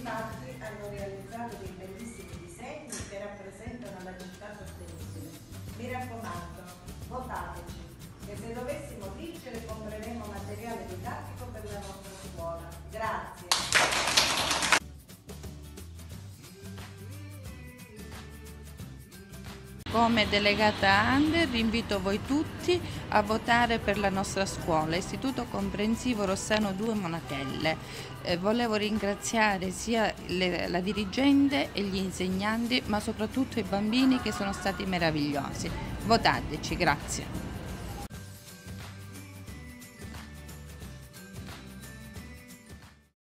infatti hanno realizzato dei bellissimi disegni che rappresentano la città sostenibile. Mi raccomando, votateci e se dovessimo vincere compreremo materiale didattico per la nostra scuola. Grazie. Come delegata Under invito voi tutti a votare per la nostra scuola, Istituto Comprensivo Rossano 2 Monachelle. Volevo ringraziare sia la dirigente e gli insegnanti, ma soprattutto i bambini che sono stati meravigliosi. Votateci, grazie.